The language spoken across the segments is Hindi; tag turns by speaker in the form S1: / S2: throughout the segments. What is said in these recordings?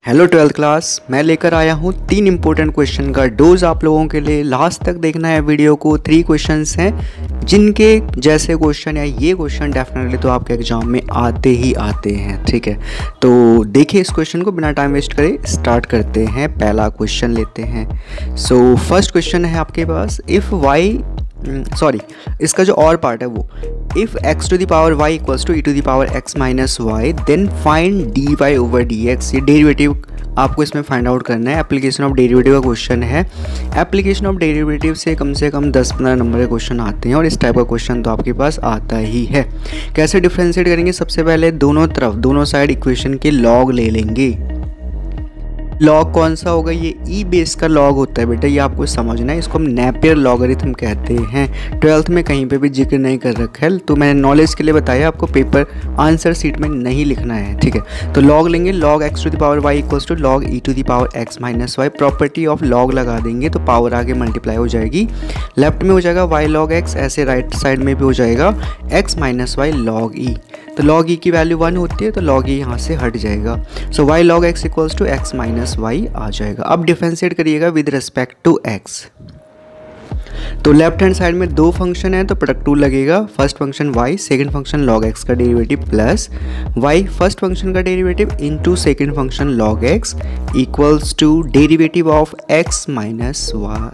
S1: हेलो ट्वेल्थ क्लास, मैं लेकर आया हूँ 3 इंपॉर्टेंट क्वेश्चन का डोज आप लोगों के लिए। लास्ट तक देखना है वीडियो को। 3 क्वेश्चंस हैं जिनके जैसे क्वेश्चन या ये क्वेश्चन डेफिनेटली तो आपके एग्जाम में आते ही आते हैं। ठीक है, तो देखिए इस क्वेश्चन को बिना टाइम वेस्ट करे स्टार्ट करते हैं। पहला क्वेश्चन लेते हैं। सो फर्स्ट क्वेश्चन है आपके पास, इफ़ वाई इसका जो और पार्ट है वो, if x to the power y equals to e to the power x minus y then find d Y over D x. ये डेरिवेटिव आपको इसमें फाइंड आउट करना है। एप्लीकेशन ऑफ डेरिवेटिव का क्वेश्चन है। एप्लीकेशन ऑफ डेरिवेटिव से कम 10-15 नंबर के क्वेश्चन आते हैं और इस टाइप का क्वेश्चन तो आपके पास आता ही है। कैसे डिफ्रेंशिएट करेंगे? सबसे पहले दोनों साइड इक्वेशन के लॉग ले लेंगे। लॉग कौन सा होगा? ये ई बेस का लॉग होता है बेटा, ये आपको समझना है। इसको हम नेपियर लॉगरिथम कहते हैं। 12th में कहीं पे भी जिक्र नहीं कर रखा है, तो मैंने नॉलेज के लिए बताया, आपको पेपर आंसर सीट में नहीं लिखना है। ठीक है, तो लॉग लेंगे, log x to the power y equals to log e to the power x minus y. Property of log लगा देंगे तो पावर आगे मल्टीप्लाई हो जाएगी। लेफ्ट में हो जाएगा वाई लॉग एक्स, ऐसे राइट साइड में भी हो जाएगा x minus y log e. तो लॉग ई की वैल्यू 1 होती है तो लॉग ई यहाँ से हट जाएगा। So y log x equals to x minus y आ जाएगा। अब डिफरेंशिएट करिएगा विद रिस्पेक्ट टू एक्स। तो लेफ्ट हैंड साइड में 2 फंक्शन है तो प्रोडक्ट 2 लगेगा। First function y, second function log x का derivative plus y first function का derivative into second function log x equals to derivative of x minus y।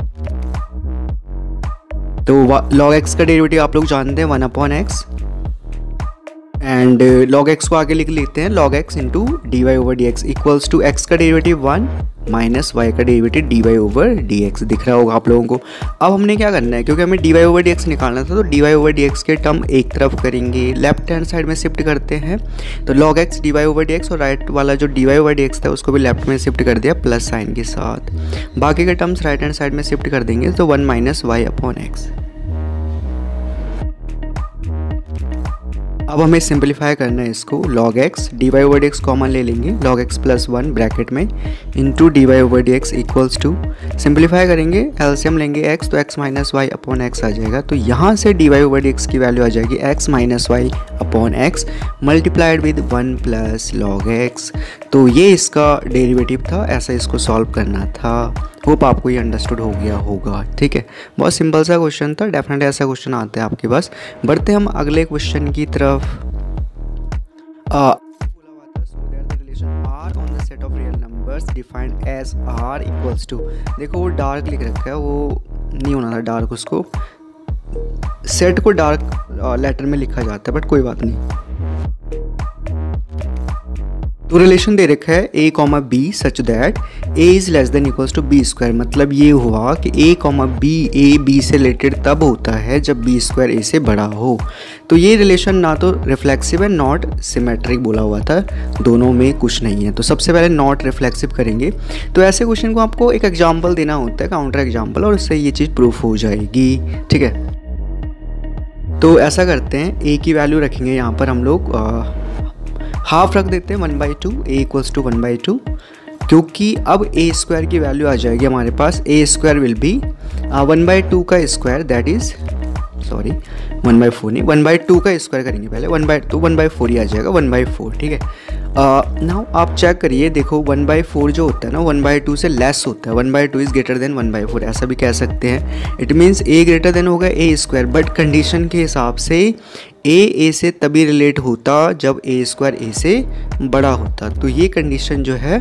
S1: तो log x का डेरिवेटिव आप लोग जानते हैं 1/x एंड log x को आगे लिख लेते हैं log x into d Y over D x equals to x का डेरिवेटिव 1 माइनस y का derivative d Y over D x. दिख रहा होगा आप लोगों को। अब हमने क्या करना है, क्योंकि हमें d Y over D x निकालना था तो d Y over D x के टर्म एक तरफ करेंगे, लेफ्ट हैंड साइड में शिफ्ट करते हैं। तो log x d Y over D x और राइट वाला जो d Y over D x था उसको भी लेफ्ट में शिफ्ट कर दिया प्लस साइन के साथ। बाकी के टर्म्स राइट हैंड साइड में शिफ्ट कर देंगे तो 1 माइनस वाई अपॉन एक्स। अब हमें सिंपलीफाई करना है इसको। log x d Y over D x common ले लेंगे, log x प्लस 1 ब्रैकेट में into d Y over D x equals to, simplify करेंगे एलसीएम लेंगे x तो x minus y upon x आ जाएगा। तो यहाँ से डी वाई ओवर डी एक्स की वैल्यू आ जाएगी x minus y upon x multiplied with 1 plus log x। तो ये इसका डेरिवेटिव था, ऐसा इसको सॉल्व करना था। होप आपको ये अंडरस्टूड हो गया होगा। ठीक है, बहुत सिंपल सा क्वेश्चन था। डेफिनेटली ऐसा क्वेश्चन आते हैं आपके पास। बढ़ते हम अगले क्वेश्चन की तरफ। देखो वो डार्क लिख रखा है, वो नहीं होना था डार्क, उसको सेट को डार्क लेटर में लिखा जाता है, बट कोई बात नहीं। तो रिलेशन दे रखा है a comma b such that a is less than equals to b square. मतलब ये हुआ कि a comma b, a b से रिलेटेड तब होता है जब b स्क्वायर a से बड़ा हो। तो ये रिलेशन ना तो रिफ्लेक्सिव है नॉट सिमेट्रिक बोला हुआ था, दोनों में कुछ नहीं है। तो सबसे पहले नॉट रिफ्लेक्सिव करेंगे। तो ऐसे क्वेश्चन को आपको एक एग्जाम्पल देना होता है, काउंटर एग्जाम्पल, और उससे ये चीज़ प्रूफ हो जाएगी। ठीक है, तो ऐसा करते हैं, a की वैल्यू रखेंगे यहाँ पर हम लोग हाफ रख देते हैं 1/2, a इक्वल्स टू 1/2, क्योंकि अब a स्क्वायर की वैल्यू आ जाएगी हमारे पास। a स्क्वायर विल बी 1/2 का स्क्वायर, दैट इज 1/4 नहीं, 1/2 का स्क्वायर करेंगे पहले। 1/2 1/4 ही आ जाएगा, 1/4। ठीक है, नाउ आप चेक करिए, देखो 1/4 जो होता है ना 1/2 से लेस होता है। 1/2 इज ग्रेटर देन 1/4, ऐसा भी कह सकते हैं। It means a greater than होगा a स्क्वायर, बट कंडीशन के हिसाब से a से तभी रिलेट होता जब a स्क्वायर a से बड़ा होता। तो ये कंडीशन जो है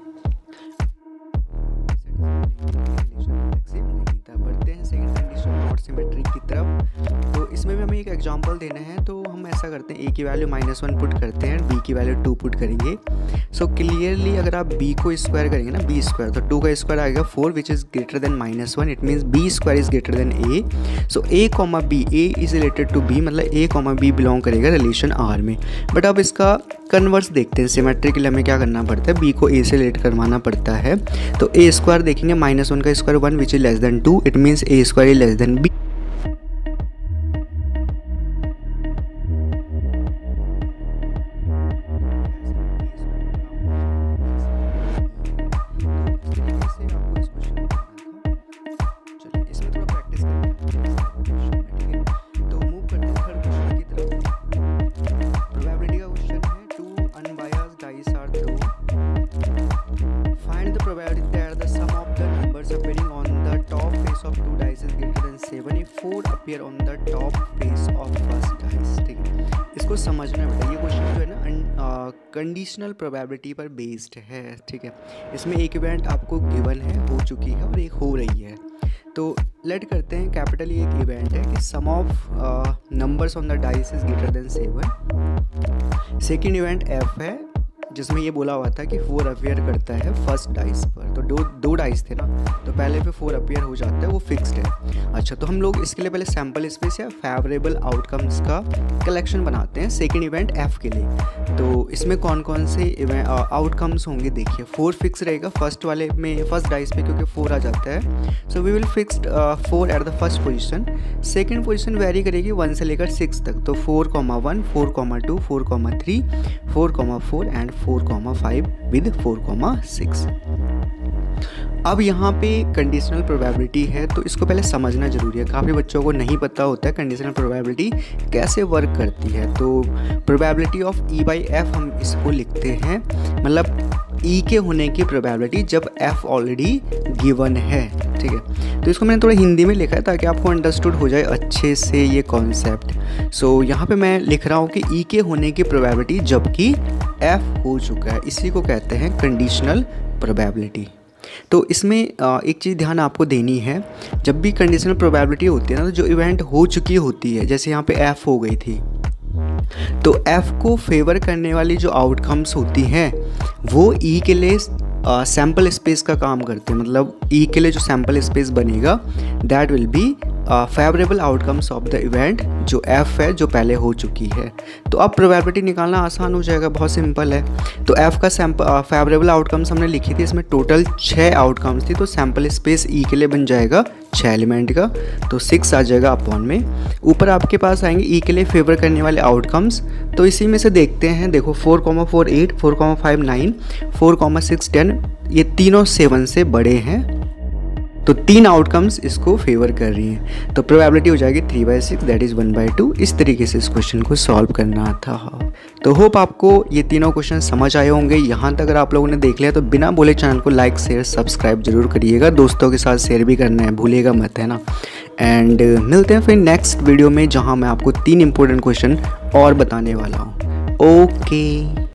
S1: बढ़ते हैं सेकंड कंडीशन नॉट सिमेट्रिक की तरफ। तो इसमें भी हमें एक एग्जांपल देना है, तो हम ऐसा करते हैं, a की वैल्यू -1 पुट करते हैं, b की वैल्यू 2 पुट करेंगे। सो क्लियरली अगर आप b को स्क्वायर करेंगे ना, b स्क्वायर, तो 2 का स्क्वायर आएगा 4 which is greater than -1। It means b square is greater than a। So a comma b, a is related to b, मतलब a कॉमा b बिलोंग करेगा रिलेशन r में। बट अब इसका कन्वर्स देखते हैं। सिमेट्री के लिए हमें क्या करना पड़ता है, b को a से रिलेट करवाना पड़ता है। तो a स्क्वायर देखेंगे, -1 का square 1 which is less than 2, it means a square is less than b। Face of 2 dice is greater than 7 if 4 appear on the top face of first dice. ठीक है, इसको समझना बेटा। ये क्वेश्चन जो है ना कंडीशनल प्रोबेबिलिटी पर बेस्ड है। ठीक है, इसमें एक इवेंट आपको गिवन है, हो चुकी है, और एक हो रही है। तो लेट करते हैं कैपिटल ये एक इवेंट है कि sum of numbers on the dice is greater than 7। Second event F है जिसमें ये बोला हुआ था कि 4 अपीयर करता है फर्स्ट डाइस पर। तो दो डाइस थे ना, तो पहले पे 4 अपीयर हो जाता है, वो फिक्स्ड है। अच्छा, तो हम लोग इसके लिए पहले सैम्पल स्पेस या फेवरेबल आउटकम्स का कलेक्शन बनाते हैं सेकंड इवेंट एफ के लिए। तो इसमें कौन कौन से आउटकम्स होंगे देखिए। 4 फिक्स रहेगा फर्स्ट वाले में, फर्स्ट डाइस पे, क्योंकि 4 आ जाता है। So we will fixed 4 at the first position. Second position vary करेगी 1 से लेकर 6 तक। तो 4,1, 4,2, 4,3, 4,4 एंड 4,5 विद 4,6। अब यहाँ पे कंडीशनल प्रोबेबिलिटी है, तो इसको पहले समझना जरूरी है। काफ़ी बच्चों को नहीं पता होता है कंडीशनल प्रोबेबिलिटी कैसे वर्क करती है। तो probability of E by F हम इसको लिखते हैं, मतलब ई के होने की प्रोबेबिलिटी जब एफ ऑलरेडी गिवन है। ठीक है, तो इसको मैंने थोड़ा हिंदी में लिखा है ताकि आपको अंडरस्टूड हो जाए अच्छे से ये कॉन्सेप्ट। सो यहाँ पे मैं लिख रहा हूँ कि ई के होने की प्रोबेबिलिटी जबकि एफ हो चुका है, इसी को कहते हैं कंडीशनल प्रोबेबिलिटी। तो इसमें एक चीज़ ध्यान आपको देनी है, जब भी कंडीशनल प्रोबेबिलिटी होती है ना, तो जो इवेंट हो चुकी होती है, जैसे यहाँ पे एफ हो गई थी, तो एफ को फेवर करने वाली जो आउटकम्स होती हैं वो ई के लिए सैम्पल स्पेस का काम करते हैं। मतलब ई के लिए जो सैम्पल स्पेस बनेगा that will be favourable outcomes of the event जो एफ है, जो पहले हो चुकी है। तो अब प्रोबेबिलिटी निकालना आसान हो जाएगा, बहुत सिंपल है। तो एफ का फेवरेबल आउटकम्स हमने लिखी थी, इसमें टोटल 6 आउटकम्स थी। तो सैम्पल स्पेस ई के लिए बन जाएगा 6 एलिमेंट का, तो 6 आ जाएगा अपॉन में। ऊपर आपके पास आएंगे ई के लिए फेवर करने वाले आउटकम्स, तो इसी में से देखते हैं। देखो 4,4 8, 4,5 9, 4,6 10, ये तीनों 7 से बड़े हैं, तो 3 आउटकम्स इसको फेवर कर रही हैं। तो प्रोबेबिलिटी हो जाएगी 3/6 दैट इज़ 1/2। इस तरीके से इस क्वेश्चन को सॉल्व करना था। तो होप आपको ये तीनों क्वेश्चन समझ आए होंगे। यहाँ तक अगर आप लोगों ने देख लिया तो बिना बोले चैनल को लाइक शेयर सब्सक्राइब जरूर करिएगा, दोस्तों के साथ शेयर भी करना है, भूलिएगा मत, है ना। एंड मिलते हैं फिर नेक्स्ट वीडियो में, जहाँ मैं आपको 3 इंपॉर्टेंट क्वेश्चन और बताने वाला हूँ। ओके।